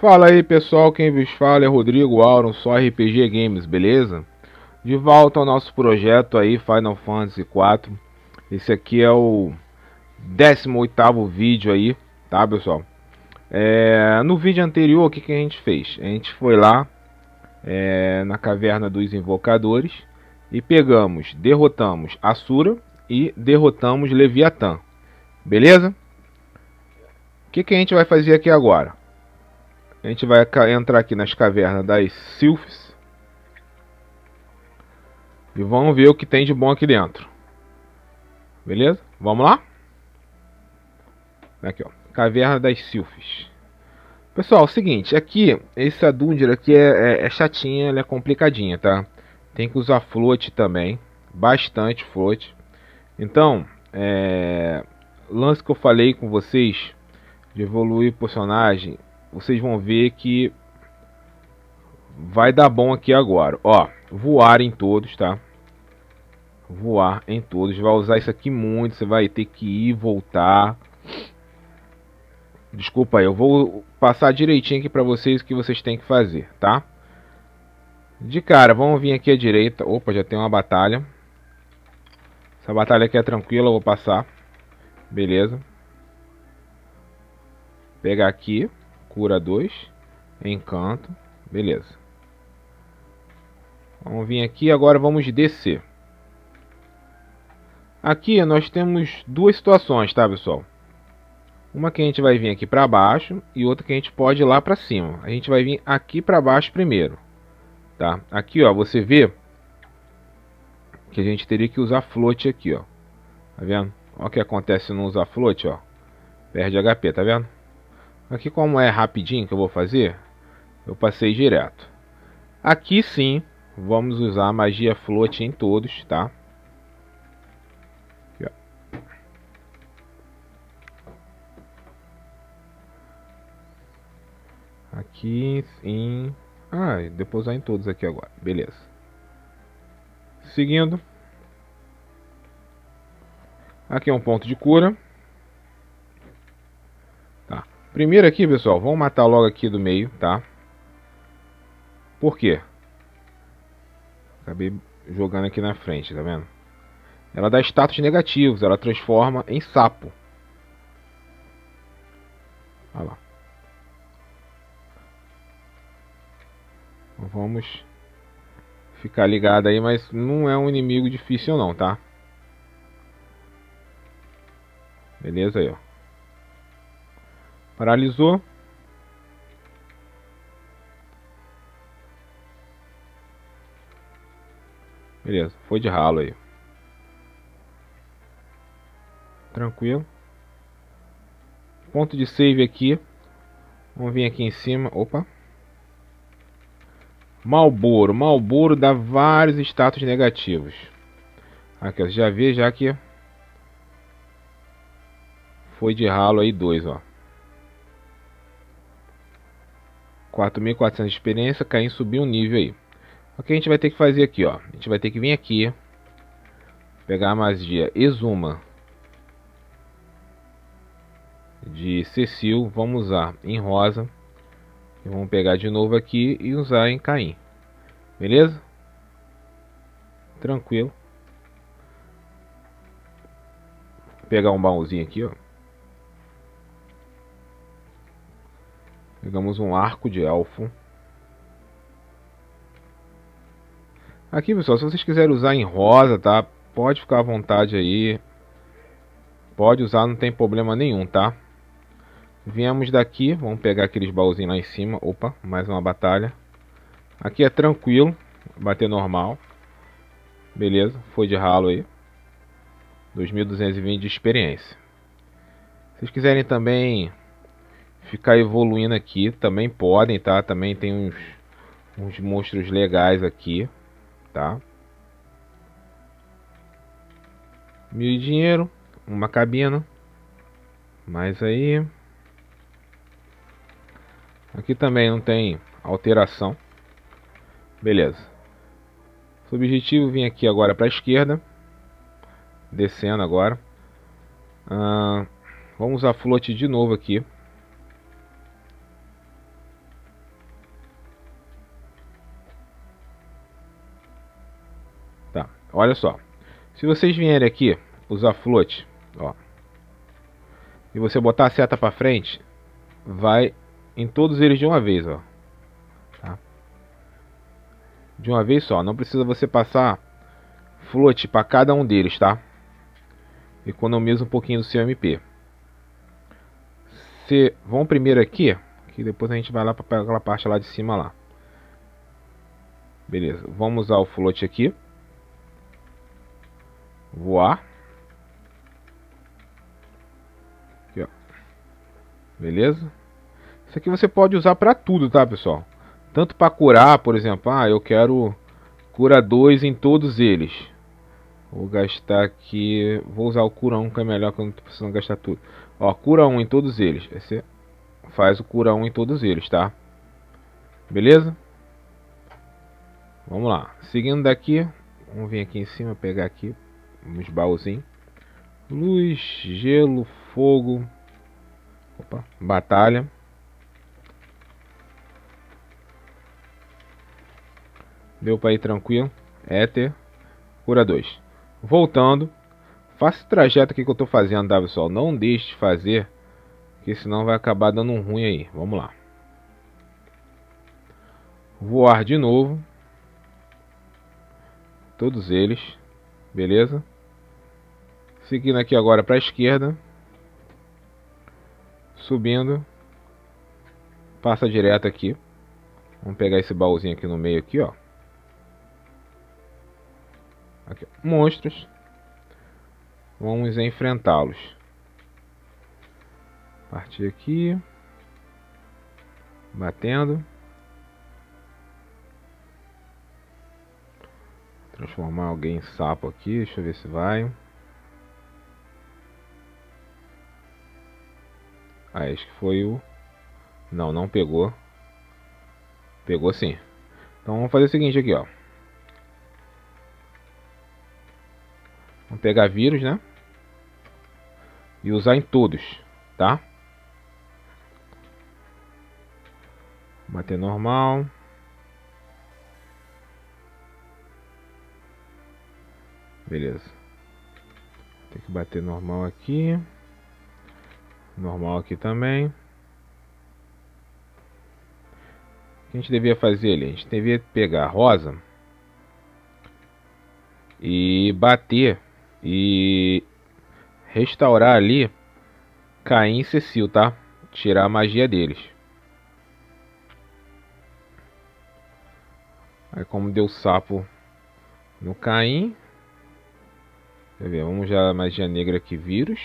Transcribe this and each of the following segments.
Fala aí pessoal, quem vos fala é Rodrigo Auron, só RPG Games, beleza? De volta ao nosso projeto aí, Final Fantasy IV. Esse aqui é o 18º vídeo aí, tá pessoal? No vídeo anterior, o que a gente fez? A gente foi lá na Caverna dos Invocadores e derrotamos Asura e derrotamos Leviatã, beleza? O que a gente vai fazer aqui agora? A gente vai entrar aqui nas cavernas das Sylphs e vamos ver o que tem de bom aqui dentro. Beleza? Vamos lá? Aqui, ó. Caverna das Sylphs. Pessoal, é o seguinte, aqui, essa dungeon aqui é chatinha, ela é complicadinha, tá? Tem que usar float também, bastante float. Então, lance que eu falei com vocês de evoluir o personagem, vocês vão ver que vai dar bom aqui agora. Ó, voar em todos, tá? Voar em todos. Vai usar isso aqui muito. Você vai ter que ir e voltar. Desculpa aí, eu vou passar direitinho aqui pra vocês o que vocês têm que fazer, tá? De cara, vamos vir aqui à direita. Opa, já tem uma batalha. Essa batalha aqui é tranquila, eu vou passar. Beleza. Pegar aqui. Cura 2. Encanto. Beleza. Vamos vir aqui, agora vamos descer. Aqui nós temos duas situações, tá pessoal? Uma que a gente vai vir aqui para baixo e outra que a gente pode ir lá para cima. A gente vai vir aqui para baixo primeiro, tá? Aqui, ó, você vê que a gente teria que usar float aqui, ó. Tá vendo? Olha o que acontece se não usar float, ó. Perde HP, tá vendo? Aqui, como é rapidinho que eu vou fazer, eu passei direto. Aqui sim, vamos usar a magia float em todos, tá? Aqui, ó. Aqui em... depois usar em todos aqui agora. Beleza. Seguindo. Aqui é um ponto de cura. Tá. Primeiro aqui, pessoal, vamos matar logo aqui do meio, tá? Por quê? Acabei jogando aqui na frente, tá vendo? Ela dá status negativos, ela transforma em sapo. Olha lá. Vamos ficar ligado aí, mas não é um inimigo difícil não, tá? Beleza aí, ó. Paralisou. Beleza, foi de ralo aí. Tranquilo. Ponto de save aqui. Vamos vir aqui em cima. Opa. Malboro. Malboro dá vários status negativos. Aqui, ó, já vê já que foi de ralo aí 2, ó. 4.400 de experiência, cair em subir um nível aí. O que a gente vai ter que fazer aqui, ó? A gente vai ter que vir aqui, pegar a magia Exuma de Cecil, vamos usar em rosa. E vamos pegar de novo aqui e usar em Caim. Beleza? Tranquilo. Vou pegar um baúzinho aqui, ó. Pegamos um arco de elfo. Aqui, pessoal, se vocês quiserem usar em rosa, tá? Pode ficar à vontade aí. Pode usar, não tem problema nenhum, tá? Viemos daqui, vamos pegar aqueles baúzinhos lá em cima. Opa, mais uma batalha. Aqui é tranquilo, bater normal. Beleza, foi de ralo aí. 2.220 de experiência. Se vocês quiserem também ficar evoluindo aqui, também podem, tá? Também tem uns monstros legais aqui, tá? 1.000 de dinheiro, uma cabina. Mas aí... Aqui também não tem alteração. Beleza. O objetivo é vir aqui agora para a esquerda. Descendo agora. Vamos usar float de novo aqui. olha só. Se vocês vierem aqui, usar float, ó, e você botar a seta para frente, vai em todos eles de uma vez, ó. Tá? De uma vez só, não precisa você passar float para cada um deles, tá? Economiza um pouquinho do seu MP. Vamos primeiro aqui, que depois a gente vai lá para aquela parte lá de cima lá. Beleza, vamos usar o float aqui. Voar. Aqui, ó. Beleza? Isso aqui você pode usar para tudo, tá, pessoal? Tanto para curar, por exemplo, eu quero cura 2 em todos eles. Vou gastar aqui, vou usar o cura 1 que é melhor, que eu não tô precisando gastar tudo. Ó, cura 1 em todos eles. Você faz o cura 1 em todos eles, tá? Beleza? Vamos lá. Seguindo daqui, vamos vir aqui em cima, pegar aqui uns baúzinhos. Luz, gelo, fogo. Opa, batalha. Deu para ir tranquilo. Éter. Cura 2. Voltando. Faça o trajeto aqui que eu tô fazendo, tá, pessoal? Não deixe de fazer, porque senão vai acabar dando um ruim aí. Vamos lá. Voar de novo. Todos eles. Beleza? Seguindo aqui agora para a esquerda. Subindo. Passa direto aqui. Vamos pegar esse baúzinho aqui no meio aqui, ó. Aqui, monstros. Vamos enfrentá-los. Partir aqui. Batendo. Transformar alguém em sapo aqui. Deixa eu ver se vai. Acho que foi o... Não, não pegou. Pegou sim. Então vamos fazer o seguinte aqui, ó. Vamos pegar vírus, né? E usar em todos, tá? Bater normal. Beleza. Tem que bater normal aqui. Normal aqui também. O que a gente devia fazer ali? A gente devia pegar a rosa e bater e restaurar ali Caim e Cecil, tá? Tirar a magia deles. Aí como deu sapo no Caim, quer ver, vamos já a magia negra aqui, vírus.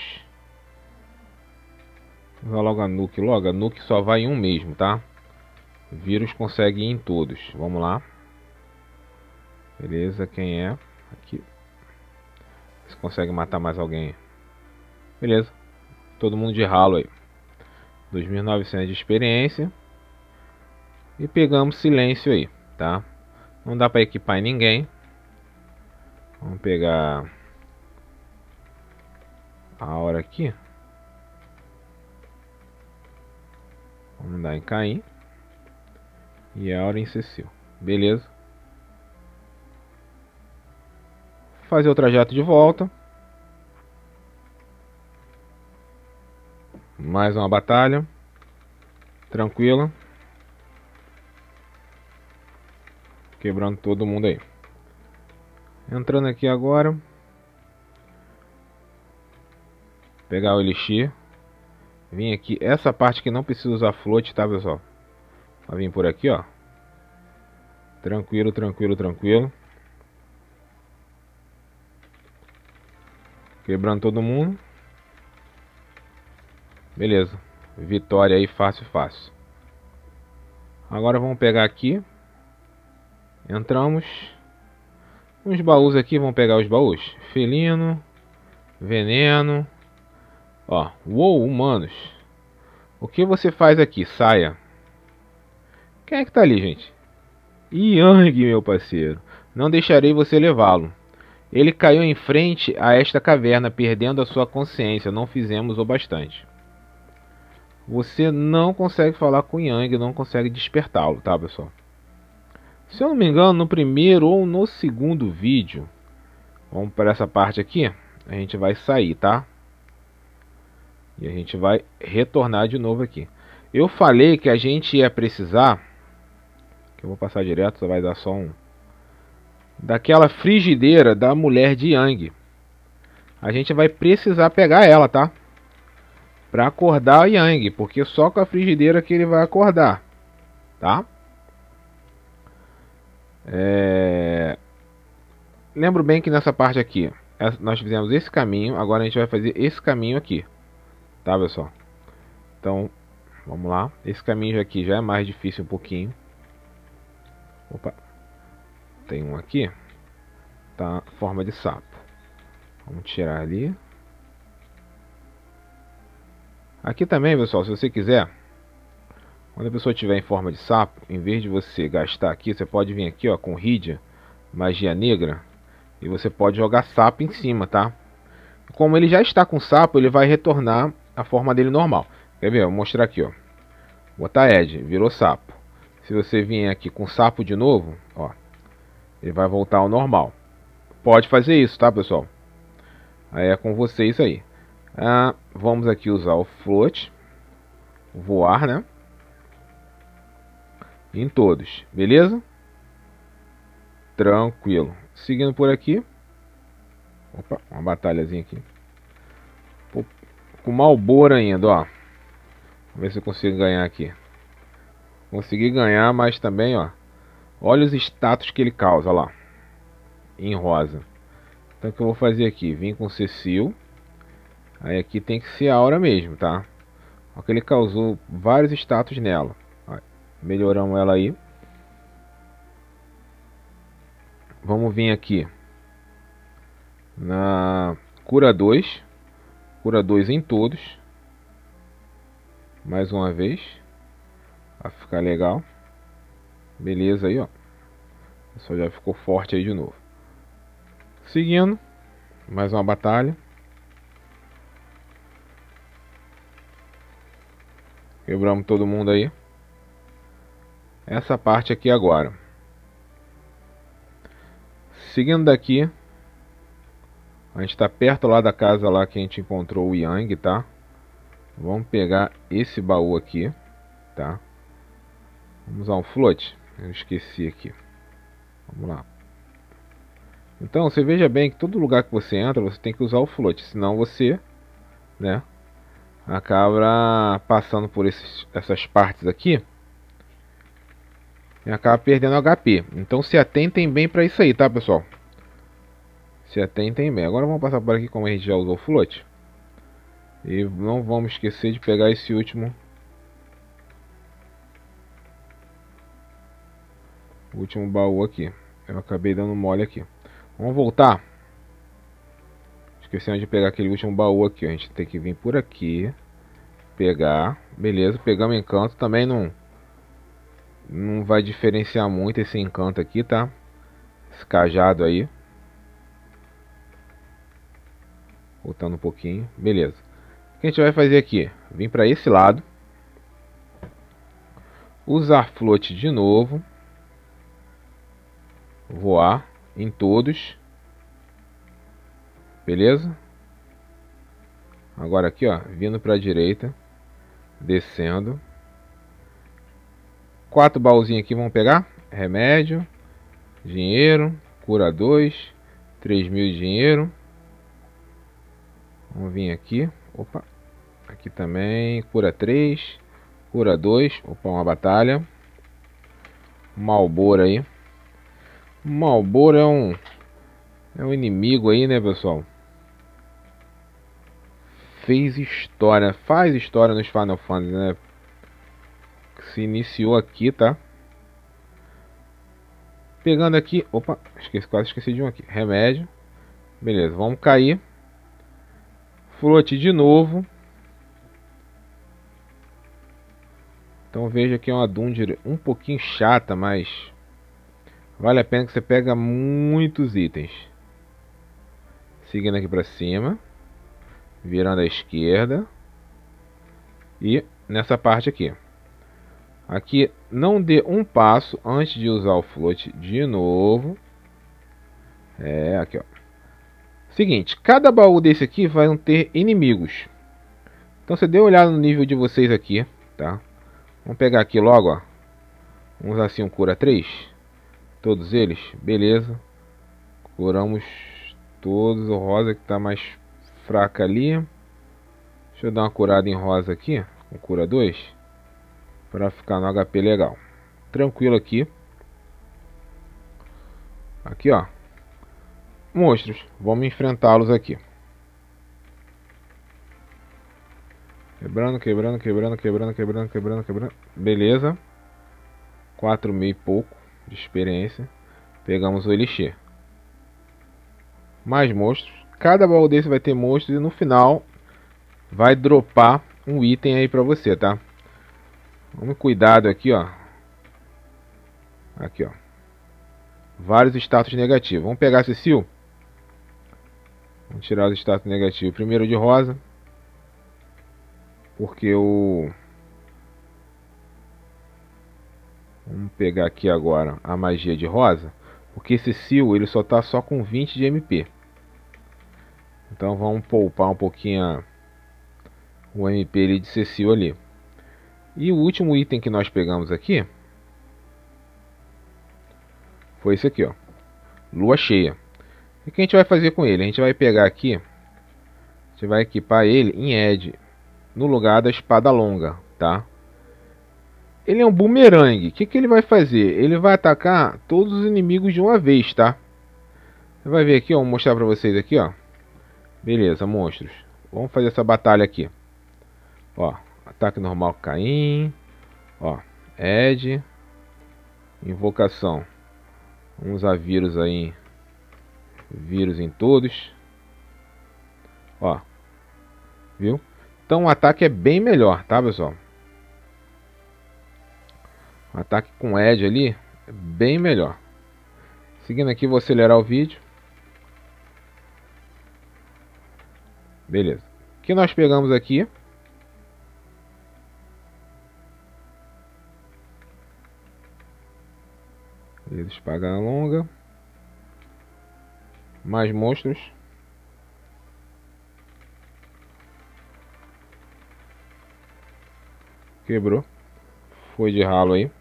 Vai logo a nuke, logo a nuke só vai em um mesmo, tá? Vírus consegue ir em todos. Vamos lá. Beleza, quem é? Aqui. Você consegue matar mais alguém? Beleza. Todo mundo de ralo aí. 2.900 de experiência. E pegamos silêncio aí, tá? Não dá para equipar em ninguém. Vamos pegar a hora aqui. Vamos dar em Caim. E a hora em Cecil. Beleza. Fazer o trajeto de volta. Mais uma batalha. Tranquila. Quebrando todo mundo aí. Entrando aqui agora. Pegar o elixir. Vim aqui. Essa parte que não precisa usar float, tá, pessoal? Vai vir por aqui, ó. Tranquilo, tranquilo, tranquilo. Quebrando todo mundo. Beleza. Vitória aí, fácil, fácil. Agora vamos pegar aqui. Entramos. Uns baús aqui, vamos pegar os baús. Felino. Veneno. Ó, uou, humanos. O que você faz aqui? Saia. Quem é que tá ali, gente? Yang, meu parceiro. Não deixarei você levá-lo. Ele caiu em frente a esta caverna, perdendo a sua consciência. Não fizemos o bastante. Você não consegue falar com Yang, não consegue despertá-lo, tá, pessoal? Se eu não me engano, no primeiro ou no segundo vídeo, Vamos para essa parte aqui. A gente vai sair, tá? E a gente vai retornar de novo aqui. Eu falei que a gente ia precisar, que eu vou passar direto, só vai dar só um, daquela frigideira da mulher de Yang. A gente vai precisar pegar ela, tá? Pra acordar o Yang, porque só com a frigideira que ele vai acordar, tá? Lembro bem que nessa parte aqui nós fizemos esse caminho, agora a gente vai fazer esse caminho aqui, tá, pessoal? Então, vamos lá. Esse caminho aqui já é mais difícil um pouquinho. Opa, tem um aqui, tá? Forma de sapo. Vamos tirar ali. Aqui também, pessoal, se você quiser, quando a pessoa estiver em forma de sapo, em vez de você gastar aqui, você pode vir aqui, ó, com Rydia, magia negra, e você pode jogar sapo em cima, tá? Como ele já está com sapo, ele vai retornar a forma dele normal. Quer ver? Vou mostrar aqui, ó. Botar Ed, virou sapo. Se você vier aqui com sapo de novo, ó, ele vai voltar ao normal. Pode fazer isso, tá, pessoal? Aí é com vocês aí. Vamos aqui usar o float, voar, né? Em todos, beleza? Tranquilo. Seguindo por aqui. Opa, uma batalhazinha aqui. Pô, com Malboro ainda, ó. Vamos ver se eu consigo ganhar aqui. Consegui ganhar, mas também, ó. Olha os status que ele causa lá. Em rosa. Então o que eu vou fazer aqui? Vim com Cecil. Aí aqui tem que ser a aura mesmo, tá? Ó, que ele causou vários status nela. Ó, melhoramos ela aí. Vamos vir aqui na cura 2. Cura 2 em todos. Mais uma vez. Vai ficar legal. Beleza aí, ó. O pessoal já ficou forte aí de novo. Seguindo. Mais uma batalha. Quebramos todo mundo aí. Essa parte aqui agora. Seguindo daqui. A gente está perto lá da casa lá que a gente encontrou o Yang, tá? Vamos pegar esse baú aqui, tá? Vamos usar um float. Eu esqueci aqui. Vamos lá. Então, você veja bem que todo lugar que você entra, você tem que usar o float. Senão você, né, acaba passando por essas partes aqui e acaba perdendo HP. Então se atentem bem para isso aí, tá, pessoal? Se atentem bem. Agora vamos passar por aqui como a gente já usou o float. E não vamos esquecer de pegar esse último baú aqui. Eu acabei dando mole aqui. Vamos voltar. Esquecemos de pegar aquele último baú aqui. A gente tem que vir por aqui. Pegar. Beleza, pegamos encanto. Também não vai diferenciar muito esse encanto aqui, tá? Esse cajado aí. Voltando um pouquinho. Beleza. O que a gente vai fazer aqui? Vim para esse lado. Usar float de novo. Voar em todos. Beleza? Agora aqui, ó, vindo para a direita, descendo. 4 baúzinhos aqui, vamos pegar. Remédio, dinheiro, cura 2, 3.000 de dinheiro. Vamos vir aqui. Opa, aqui também, cura 3, cura 2. Opa, uma batalha. Malboro aí. Malboro é um inimigo aí, né, pessoal? Fez história, faz história nos Final Fantasy, né? Se iniciou aqui, tá? Pegando aqui, opa, quase esqueci de um aqui. Remédio. Beleza, vamos cair. Float de novo. Então veja que é uma dungeon um pouquinho chata, mas vale a pena que você pega muitos itens. Seguindo aqui pra cima. Virando à esquerda. E nessa parte aqui. Aqui não dê um passo antes de usar o float de novo. Aqui, ó. Seguinte, cada baú desse aqui vai ter inimigos. Então você dê uma olhada no nível de vocês aqui, tá? Vamos pegar aqui logo, ó. Vamos usar assim um cura 3. Todos eles, beleza. Curamos todos. O rosa que tá mais fraca ali. Deixa eu dar uma curada em rosa aqui, com cura 2, para ficar no HP legal. Tranquilo aqui. Aqui, ó. Monstros. Vamos enfrentá-los aqui. Quebrando, quebrando, quebrando, quebrando, quebrando, quebrando, quebrando. Beleza. 4.000 e pouco de experiência. Pegamos o elixir. Mais monstros. Cada baú desse vai ter monstros e no final vai dropar um item aí pra você, tá? Vamos cuidado aqui, ó. Aqui, ó. Vários status negativos. Vamos pegar esse seal. Vamos tirar os status negativos. Primeiro de rosa. Porque o... Vamos pegar aqui agora a magia de rosa. Porque esse seal ele só tá só com 20 de MP. Então vamos poupar um pouquinho o MP ali de ser seal ali. E o último item que nós pegamos aqui foi esse aqui, ó. Lua cheia. O que a gente vai fazer com ele? A gente vai pegar aqui. A gente vai equipar ele em Edge. No lugar da espada longa, tá? Ele é um bumerangue. O que ele vai fazer? Ele vai atacar todos os inimigos de uma vez, tá? Você vai ver aqui, ó. Vou mostrar pra vocês aqui, ó. Beleza, monstros. Vamos fazer essa batalha aqui. Ó, ataque normal Caim. Ó, Edge. Invocação. Vamos usar vírus aí. Vírus em todos. Ó. Viu? Então o ataque é bem melhor, tá, pessoal? O ataque com Edge ali é bem melhor. Seguindo aqui, vou acelerar o vídeo. Beleza. O que nós pegamos aqui? Beleza, espada longa. Mais monstros. Quebrou. Foi de ralo aí.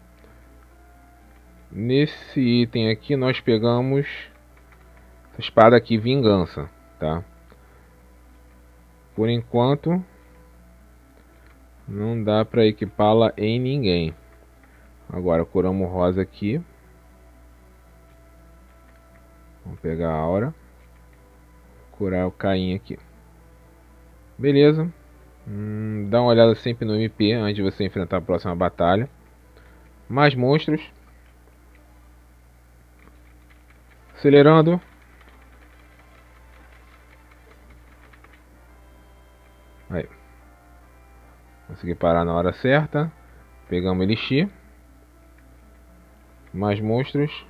Nesse item aqui nós pegamos essa espada aqui, vingança, tá? Por enquanto não dá para equipá-la em ninguém. Agora curamos rosa aqui. Vamos pegar a aura. Curar o Caim aqui. Beleza. Dá uma olhada sempre no MP antes de você enfrentar a próxima batalha. Mais monstros. Acelerando. Aí. Consegui parar na hora certa. Pegamos elixir. Mais monstros.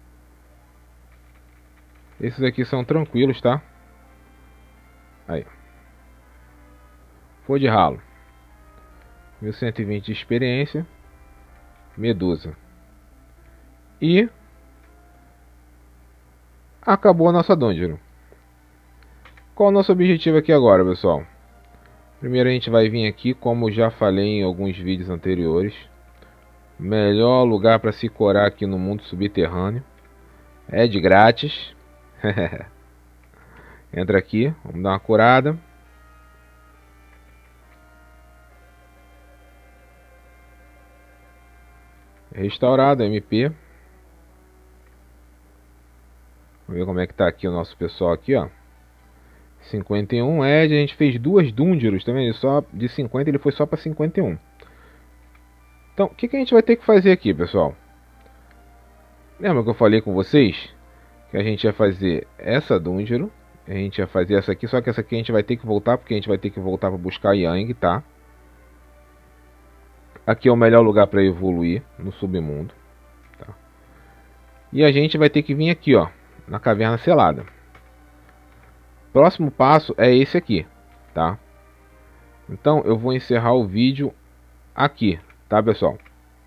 Esses aqui são tranquilos, tá? Aí. Foi de ralo. 1120 de experiência. Medusa. E acabou a nossa dungeon. Qual é o nosso objetivo aqui agora, pessoal? Primeiro a gente vai vir aqui, como já falei em alguns vídeos anteriores. Melhor lugar para se curar aqui no mundo subterrâneo. É de grátis. Entra aqui, vamos dar uma curada. Restaurado, MP. Vamos ver como é que tá aqui o nosso pessoal aqui, ó. 51 Edge, a gente fez duas Dungeons, tá vendo? Só de 50 ele foi só para 51. Então, o que a gente vai ter que fazer aqui, pessoal? Lembra que eu falei com vocês que a gente ia fazer essa Dungeon, a gente ia fazer essa aqui, só que essa aqui a gente vai ter que voltar, porque a gente vai ter que voltar para buscar Yang, tá? Aqui é o melhor lugar para evoluir no submundo, tá? E a gente vai ter que vir aqui, ó, na caverna selada. Próximo passo é esse aqui, tá? Então eu vou encerrar o vídeo aqui, tá, pessoal?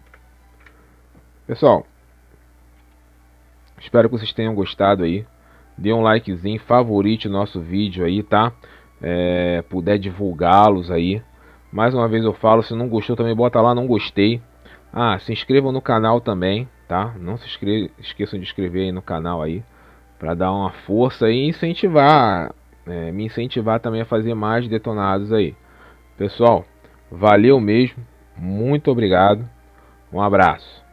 Pessoal, espero que vocês tenham gostado aí dê um likezinho, favorite o nosso vídeo aí, tá? Puder divulgá-los aí. Mais uma vez eu falo, se não gostou também bota lá não gostei. Se inscrevam no canal também, tá? Não se esqueçam de inscrever aí no canal aí, para dar uma força e incentivar, me incentivar também a fazer mais detonados aí. Pessoal, valeu mesmo, muito obrigado, um abraço.